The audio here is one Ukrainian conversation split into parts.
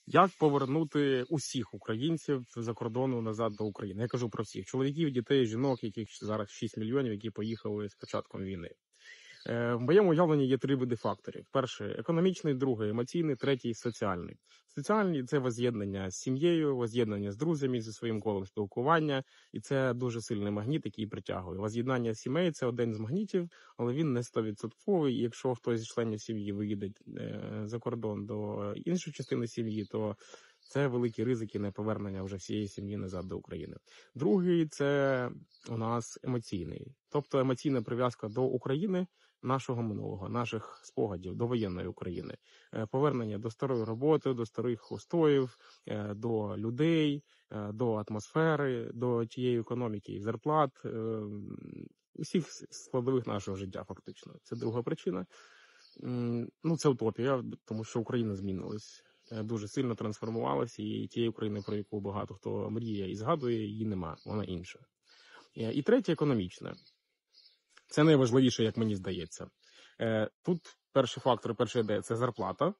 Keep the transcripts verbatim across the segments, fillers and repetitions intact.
Як повернути усіх українців за кордону назад до України? Я кажу про всіх чоловіків, дітей, жінок, яких зараз шість мільйонів, які поїхали з початком війни. В моєму уявленні є три види факторів: перший економічний, другий емоційний, третій соціальний. Соціальний – це воз'єднання з сім'єю, воз'єднання з друзями, зі своїм колом спілкування, і це дуже сильний магніт, який притягує. Воз'єднання сімей – це один з магнітів, але він не сто відсотків. І якщо хтось з членів сім'ї виїде за кордон до іншої частини сім'ї, то це великі ризики на повернення вже всієї сім'ї назад до України. Другий – це у нас емоційний, тобто емоційна прив'язка до України, нашого минулого, наших спогадів, до воєнної України. Повернення до старої роботи, до старих устоїв, до людей, до атмосфери, до тієї економіки і зарплат, усіх складових нашого життя фактично. Це друга причина. Ну, це утопія, тому що Україна змінилась. Дуже сильно трансформувалася, і тієї України, про яку багато хто мріє і згадує, її нема, вона інша. І третє – економічне. Це найважливіше, як мені здається. Тут перший фактор, перша ідея – це зарплата.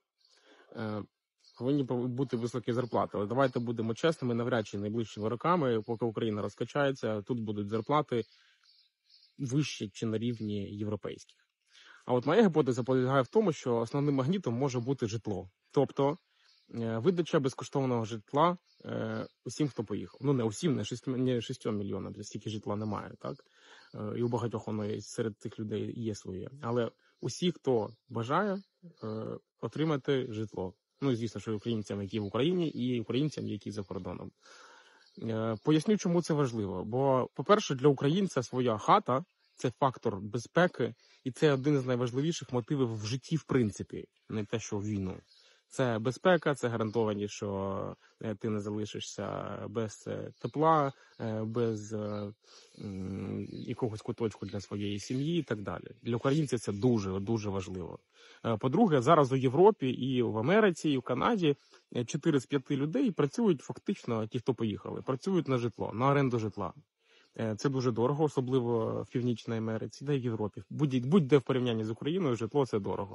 Повинні бути високі зарплати. Але давайте будемо чесними, навряд чи найближчими роками, поки Україна розкачається, тут будуть зарплати вищі чи на рівні європейських. А от моя гіпотеза полягає в тому, що основним магнітом може бути житло. Тобто видача безкоштовного житла е, усім, хто поїхав. Ну, не усім, не шістьом, не шістьом мільйонам, стільки житла немає, так? Е, і у багатьох воно є, серед цих людей є своє. Але усі, хто бажає е, отримати житло. Ну, і звісно, що і українцям, які в Україні, і українцям, які за кордоном. Е, поясню, чому це важливо. Бо, по-перше, для українця своя хата – це фактор безпеки, і це один з найважливіших мотивів в житті, в принципі, не те, що в війну. Це безпека, це гарантовані, що ти не залишишся без тепла, без якогось куточку для своєї сім'ї і так далі. Для українців це дуже-дуже важливо. По-друге, зараз у Європі і в Америці, і в Канаді чотири з п'яти людей працюють фактично, ті, хто поїхали, працюють на житло, на оренду житла. Це дуже дорого, особливо в Північній Америці, та й в Європі. Будь-де в порівнянні з Україною житло – це дорого.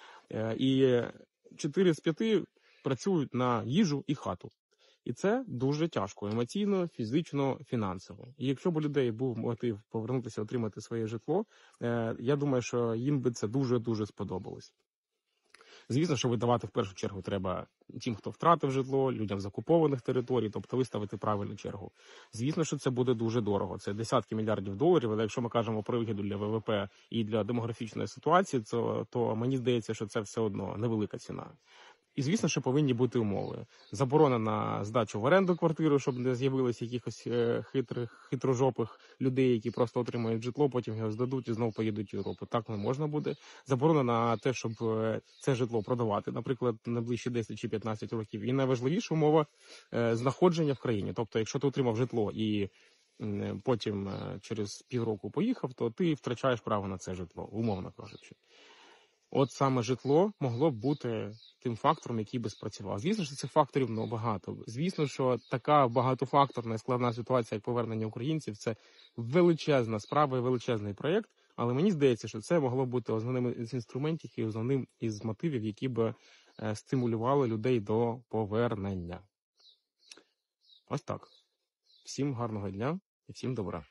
І чотири з п'яти працюють на їжу і хату. І це дуже тяжко емоційно, фізично, фінансово. І якщо б у людей був мотив повернутися, отримати своє житло, я думаю, що їм би це дуже-дуже сподобалось. Звісно, що видавати в першу чергу треба тим, хто втратив житло, людям з окупованих територій, тобто виставити правильну чергу. Звісно, що це буде дуже дорого. Це десятки мільярдів доларів, але якщо ми кажемо про вигоду для ВВП і для демографічної ситуації, то, то мені здається, що це все одно невелика ціна. І, звісно, що повинні бути умови. Заборона на здачу в оренду квартиру, щоб не з'явилися якихось хитрих, хитрожопих людей, які просто отримають житло, потім його здадуть і знову поїдуть в Європу. Так не можна буде. Заборона на те, щоб це житло продавати, наприклад, на ближчі десять чи п'ятнадцять років. І найважливіша умова – знаходження в країні. Тобто, якщо ти отримав житло і потім через півроку поїхав, то ти втрачаєш право на це житло, умовно кажучи. От саме житло могло б бути тим фактором, який би спрацював. Звісно, що цих факторів ну, багато. Звісно, що така багатофакторна і складна ситуація, як повернення українців, це величезна справа і величезний проєкт. Але мені здається, що це могло б бути основним з інструментів і основним із мотивів, які б стимулювали людей до повернення. Ось так. Всім гарного дня і всім добра.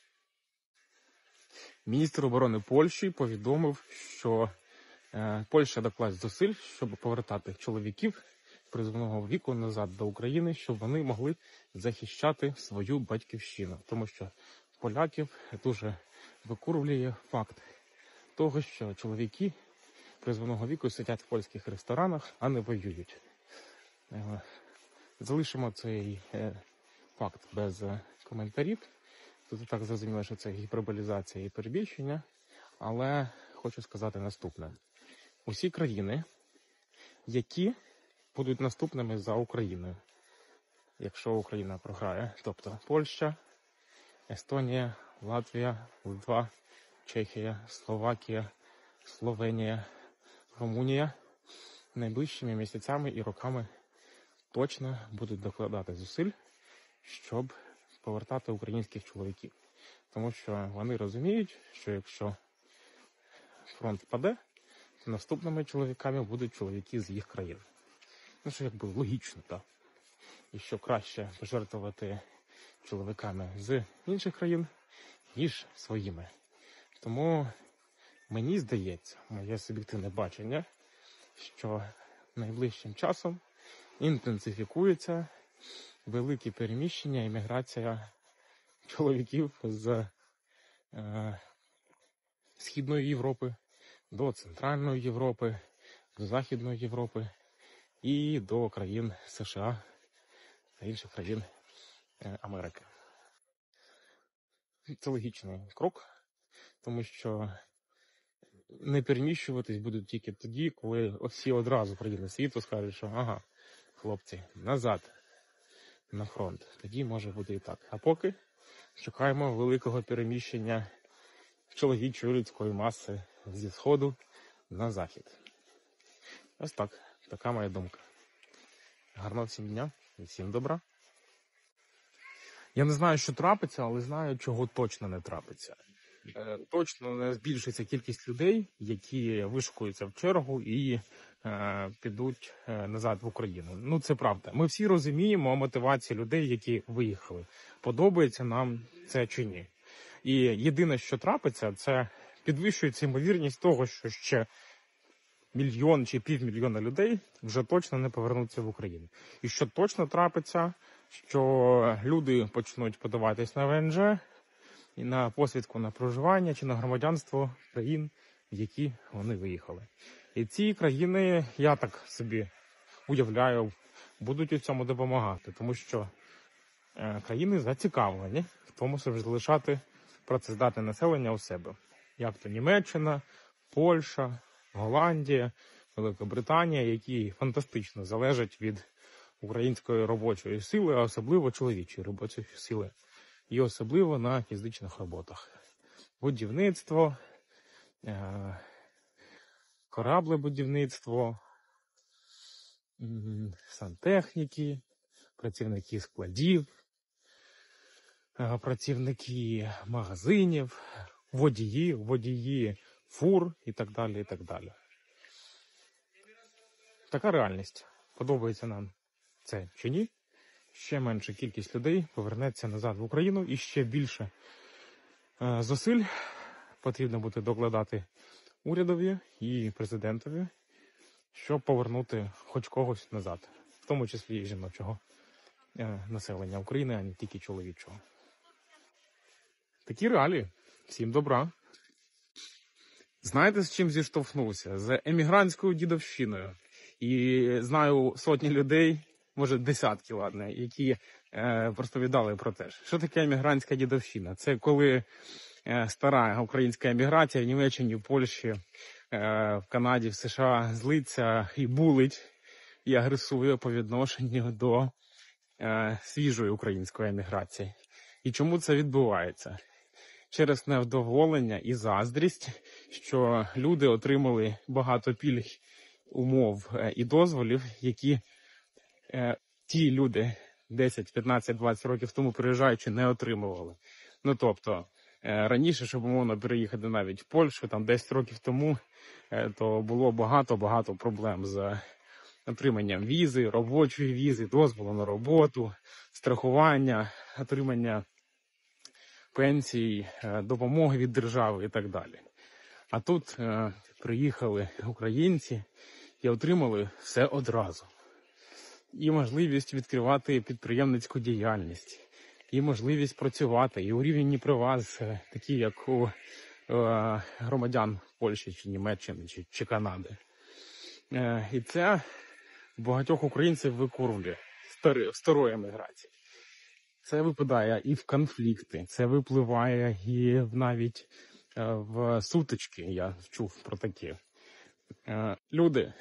Міністр оборони Польщі повідомив, що Польща докласть зусиль, щоб повертати чоловіків призовного віку назад до України, щоб вони могли захищати свою батьківщину. Тому що поляків дуже викурвлює факт того, що чоловіки призовного віку сидять в польських ресторанах, а не воюють. Залишимо цей факт без коментарів. Тут і так зрозуміло, що це гіперболізація і перебільшення, але хочу сказати наступне. Усі країни, які будуть наступними за Україною, якщо Україна програє, тобто Польща, Естонія, Латвія, Литва, Чехія, Словакія, Словенія, Румунія, найближчими місяцями і роками точно будуть докладати зусиль, щоб повертати українських чоловіків. Тому що вони розуміють, що якщо фронт впаде, то наступними чоловіками будуть чоловіки з їх країн. Ну, що якби логічно, так. І що краще пожертвувати чоловіками з інших країн, ніж своїми. Тому мені здається, моє суб'єктивне бачення, що найближчим часом інтенсифікується велике переміщення і міграція чоловіків з е, Східної Європи до Центральної Європи, до Західної Європи і до країн США та інших країн е, Америки. Це логічний крок, тому що не переміщуватись будуть тільки тоді, коли всі одразу країни світу скажуть, що ага, хлопці, назад на фронт. Тоді може бути і так. А поки чекаємо великого переміщення чоловічої людської маси зі сходу на захід. Ось так. Така моя думка. Гарного всім дня і всім добра. Я не знаю, що трапиться, але знаю, чого точно не трапиться. Е, точно не збільшиться кількість людей, які вишукуються в чергу і е, підуть е, назад в Україну. Ну, це правда. Ми всі розуміємо мотивацію людей, які виїхали. Подобається нам це чи ні. І єдине, що трапиться, це підвищується ймовірність того, що ще мільйон чи півмільйона людей вже точно не повернуться в Україну. І що точно трапиться, що люди почнуть подаватись на ВНЖ, і на посвідку на проживання чи на громадянство країн, в які вони виїхали. І ці країни, я так собі уявляю, будуть у цьому допомагати, тому що е, країни зацікавлені в тому, щоб залишати працездатне населення у себе. Як то Німеччина, Польща, Голландія, Велика Британія, які фантастично залежать від української робочої сили, а особливо чоловічої робочої сили. І особливо на фізичних роботах. Будівництво, кораблебудівництво, сантехніки, працівники складів, працівники магазинів, водії, водії фур і так далі, і так далі. Така реальність. Подобається нам це чи ні? Ще менша кількість людей повернеться назад в Україну і ще більше е, зусиль потрібно буде докладати урядові і президентові, щоб повернути хоч когось назад, в тому числі і жіночого е, населення України, а не тільки чоловічого. Такі реалії. Всім добра. Знаєте, з чим зіштовхнувся? З емігрантською дідовщиною. І знаю сотні людей, може десятки, ладно, які е, розповідали про те, що таке емігрантська дідовщина. Це коли е, стара українська еміграція в Німеччині, в Польщі, е, в Канаді, в США злиться і булить, і агресує по відношенню до е, свіжої української еміграції. І чому це відбувається? Через невдоволення і заздрість, що люди отримали багато пільг, умов і дозволів, які е, ті люди десять, п'ятнадцять, двадцять років тому приїжджаючи не отримували. Ну тобто, е, раніше, щоб умовно переїхати навіть в Польщу, там десять років тому, е, то було багато-багато проблем з отриманням візи, робочої візи, дозволу на роботу, страхування, отримання пенсій, допомоги від держави і так далі. А тут е, приїхали українці і отримали все одразу. І можливість відкривати підприємницьку діяльність, і можливість працювати, і урівняні права, такі як у е, громадян Польщі, чи Німеччини, чи, чи Канади. Е, і це багатьох українців викурвлює старої, старої еміграції. Це випадає і в конфлікти, це випливає і навіть в сутички, я чув про такі. Люди,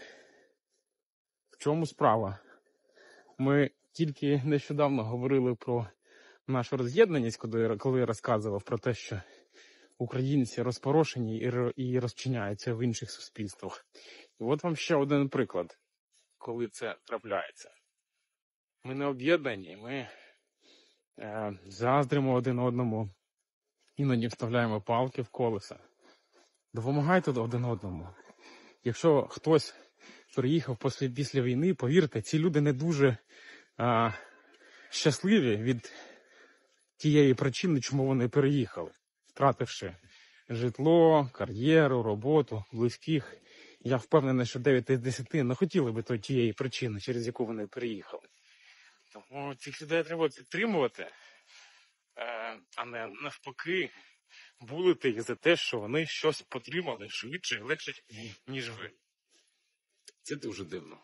в чому справа? Ми тільки нещодавно говорили про нашу роз'єднаність, коли я розказував про те, що українці розпорошені і розчиняються в інших суспільствах. І от вам ще один приклад, коли це трапляється. Ми не об'єднані, ми е, заздримо один одному, іноді вставляємо палки в колеса. Допомагайте один одному. Якщо хтось приїхав після, після війни, повірте, ці люди не дуже а, щасливі від тієї причини, чому вони переїхали, втративши житло, кар'єру, роботу, близьких. Я впевнений, що дев'ять із десяти не хотіли би тієї причини, через яку вони переїхали. Тому цих людей треба підтримувати, а не навпаки булити їх за те, що вони щось отримали швидше і легше, ніж ви. Це дуже дивно.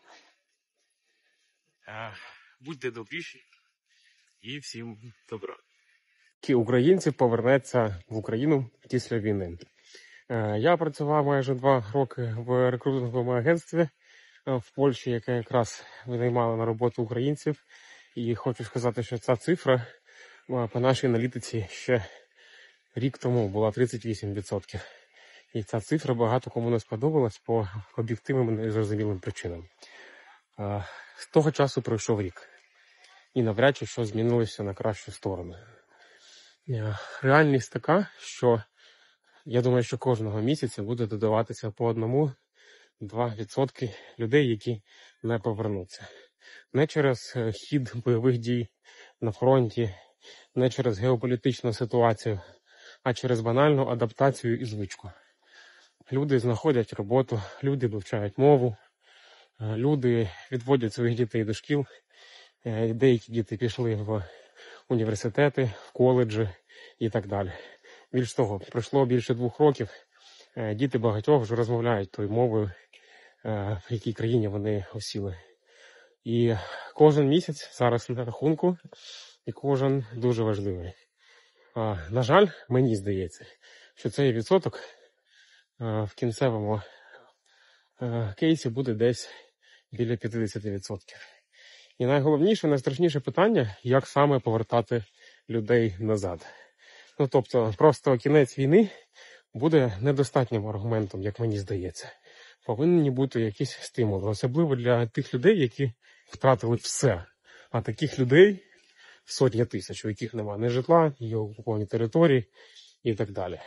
Будьте добріші і всім добра. Українці повернуться в Україну після війни. Я працював майже два роки в рекрутинговому агентстві в Польщі, яке якраз винаймало на роботу українців. І хочу сказати, що ця цифра по нашій аналітиці ще рік тому була тридцять вісім відсотків. І ця цифра багато кому не сподобалась по об'єктивним і незрозумілим причинам. З того часу пройшов рік. І навряд чи що змінилося на кращу сторону. Реальність така, що я думаю, що кожного місяця буде додаватися по одному-два відсотки людей, які не повернуться. Не через хід бойових дій на фронті, не через геополітичну ситуацію, а через банальну адаптацію і звичку. Люди знаходять роботу, люди вивчають мову, люди відводять своїх дітей до шкіл, деякі діти пішли в університети, в коледжі і так далі. Більш того, пройшло більше двох років, діти багатьох вже розмовляють тою мовою, в якій країні вони осіли. І кожен місяць зараз на рахунку, і кожен дуже важливий. На жаль, мені здається, що цей відсоток в кінцевому кейсі буде десь біля п'ятдесят відсотків. І найголовніше, найстрашніше питання, як саме повертати людей назад. Ну, тобто, просто кінець війни буде недостатнім аргументом, як мені здається. Повинні бути якісь стимули, особливо для тих людей, які втратили все. А таких людей сотні тисяч, у яких немає ні житла, ні окуповані території і так далі.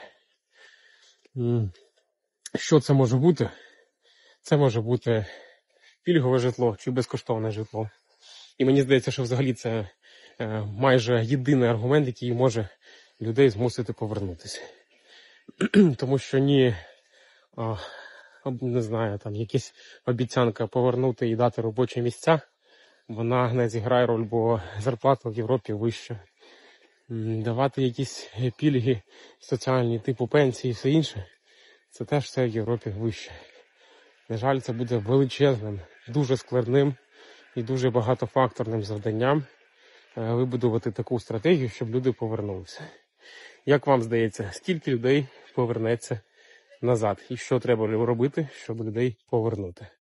Що це може бути? Це може бути пільгове житло чи безкоштовне житло. І мені здається, що взагалі це майже єдиний аргумент, який може людей змусити повернутися. Тому що ні, не знаю, там якась обіцянка повернути і дати робочі місця, вона не зіграє роль, бо зарплата в Європі вища. Давати якісь пільги соціальні, типу пенсії і все інше, це теж все в Європі вище. На жаль, це буде величезним, дуже складним і дуже багатофакторним завданням вибудувати таку стратегію, щоб люди повернулися. Як вам здається, скільки людей повернеться назад? І що треба робити, щоб людей повернути?